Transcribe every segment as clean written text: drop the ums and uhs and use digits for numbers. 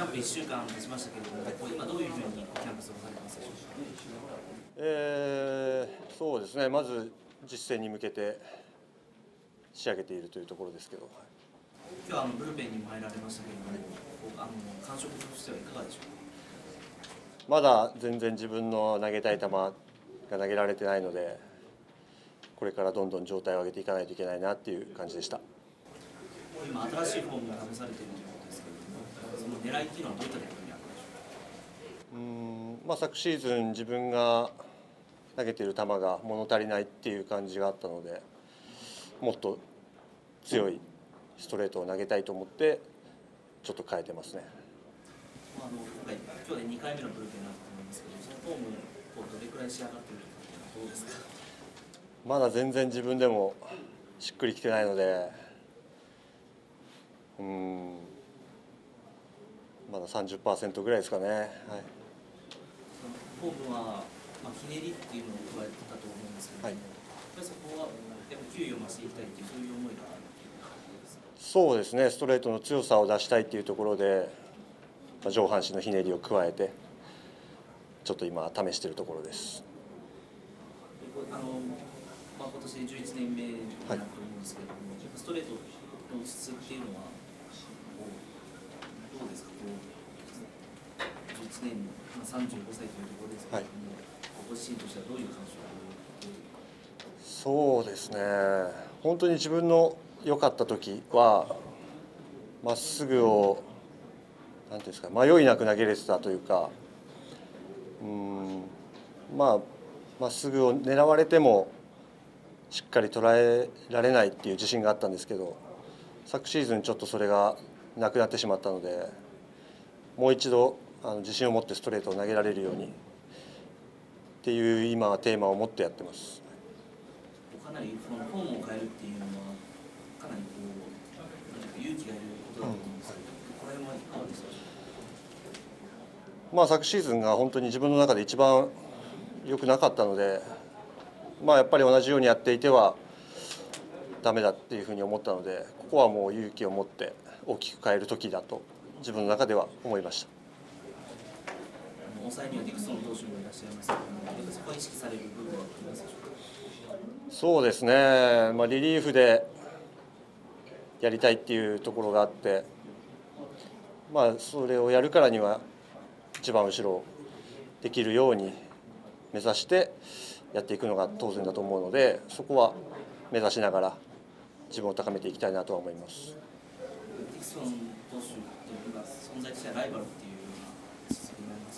ャンプ1週間経ちましたけれども、今どういうふうにキャンプ過ごされてますでしょうか。そうですね、まず実戦に向けて仕上げているというところですけど、 今日はブルペンにも入られましたけれども、感触としてはいかがでしょうか。 まだ全然自分の投げたい球が投げられてないので、これからどんどん状態を上げていかないといけないなっていう感じでした。 今新しいフォームが試されているということですけれども、その狙いっていうのはどういったところにあるんでしょうか。 昨シーズン自分が投げている球が物足りないっていう感じがあったので、もっと強いストレートを投げたいと思ってちょっと変えてますね。 今日で2回目のブルペンになったと思いますけど、そのフォームをどれくらい仕上がっているかどうですか。 まだ全然自分でもしっくりきてないので、まだ 30% ぐらいですかね。はい、 フォームは、ひねりっていうのを加えてたと思うんですけれども、やっぱりそこは球威を増していきたいというそういう思いがあるということですか。 そうですね、ストレートの強さを出したいというところで、上半身のひねりを加えてちょっと今試しているところです。 今年で11年目になると思うんですけれども、ストレートの質っていうのはどうですか。11年、35歳というところですけれども、ご自身としてはどういう感触そうですね、本当に自分の良かった時はまっすぐをなんていうんですか、迷いなく投げれてたというか、まっすぐを狙われてもしっかり捉えられないっていう自信があったんですけど、昨シーズンちょっとそれがなくなってしまったので、もう一度自信を持ってストレートを投げられるようにっていう今はテーマを持ってやってます。 かなりフォームを変えるっていうのはかなり勇気がいることだと思うんですけど、これはいかがですか。 昨シーズンが本当に自分の中で一番良くなかったので、やっぱり同じようにやっていてはダメだっていうふうに思ったので、ここはもう勇気を持って大きく変える時だと自分の中では思いました。 抑えにはディクソン投手もいらっしゃいますけども、そこは意識される部分はありますでしょうか。 そうですね、リリーフでやりたいっていうところがあって、それをやるからには一番後ろをできるように目指してやっていくのが当然だと思うので、そこは目指しながら自分を高めていきたいなとは思います。 ディクソン投手というのが存在としてはライバルっていうような位置づけになります、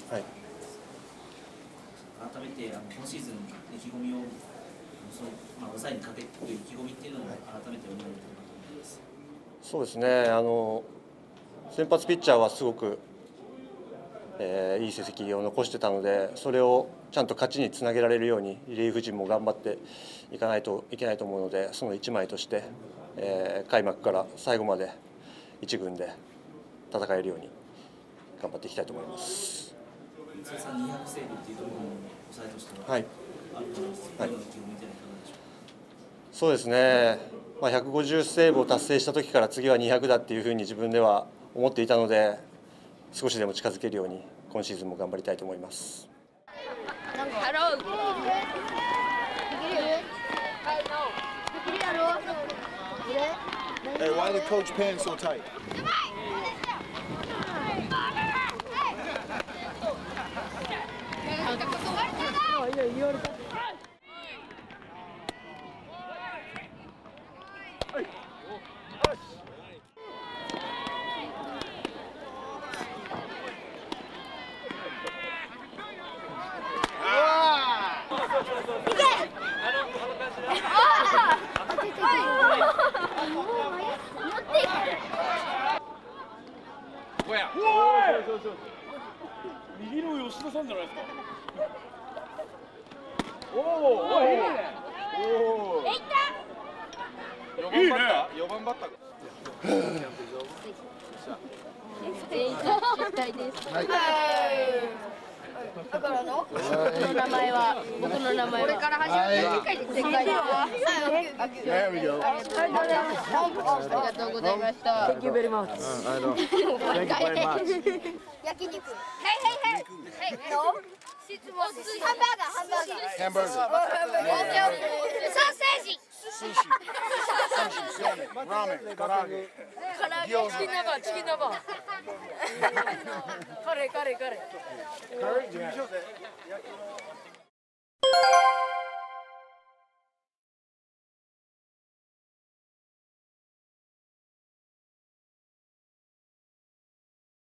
改めて今シーズン意気込みを抑えにかけるという意気込みっていうのを改めて思われているかと思います。 そうですね、先発ピッチャーはすごく、いい成績を残してたので、それをちゃんと勝ちにつなげられるようにリリーフ陣も頑張っていかないといけないと思うので、その一枚として、開幕から最後まで一軍で戦えるように頑張っていきたいと思います。 通算200セーブっていうところも抑えとしてはあると思います。 そうですね、150セーブを達成した時から次は200だっていうふうに自分では思っていたので、少しでも近づけるように今シーズンも頑張りたいと思います。 Hey, why are the coach pants so tight? Where? 右の吉田さんじゃないですか。おお、いいね。おお。4番バッター、4番バッター。 全員期待です。はい。 だからの僕の名前はこれから始まる世界で There we go. ありがとうございました。Thank you very much. I know. Thank you very much. 焼肉。Hey. No. 質問。ハンバーガー。 Hamburger. ソーセージ。 Sushi. Sushi. Ramen. Karaage. チキンナバー。カレー。 Curry? Yeah.